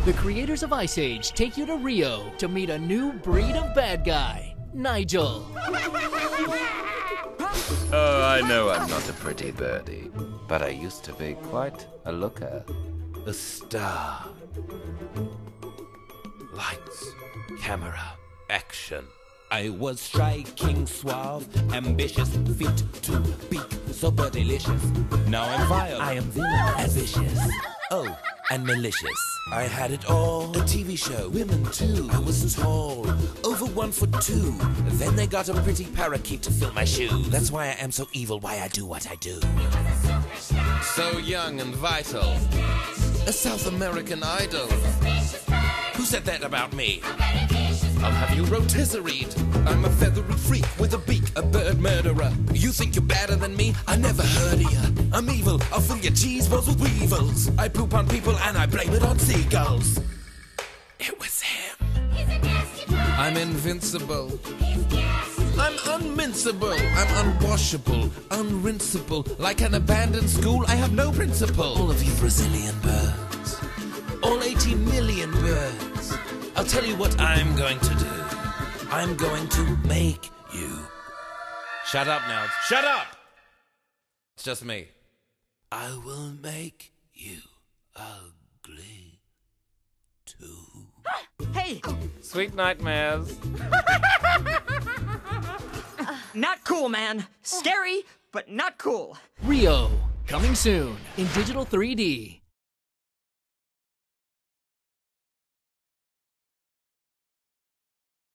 The creators of Ice Age take you to Rio to meet a new breed of bad guy, Nigel. Oh, I know I'm not a pretty birdie, but I used to be quite a looker. A star. Lights, camera, action. I was striking, suave, ambitious, fit to peak, super delicious. Now I'm vile, I am villain, and vicious. Oh, and malicious. I had it all. A TV show, women too. I was tall, over 1'2". Then they got a pretty parakeet to fill my shoes. That's why I am so evil, why I do what I do. So young and vital. A South American idol. Who said that about me? I'll have you rotisseried. I'm a feathery freak with a beak, a bird murderer. You think you're better than me? I never heard of you. I'm evil, I'll fill your cheese balls with weevils. I poop on people and I blame it on seagulls. It was him. I'm invincible. I'm unmincible. I'm unwashable, unrinsable. Like an abandoned school, I have no principle. All of you Brazilian birds, all 18 million birds. I'll tell you what I'm going to do. I'm going to make you. Shut up now. Shut up! It's just me. I will make you ugly too. Hey! Sweet nightmares. Not cool, man. Scary, but not cool. Rio, coming soon in digital 3D.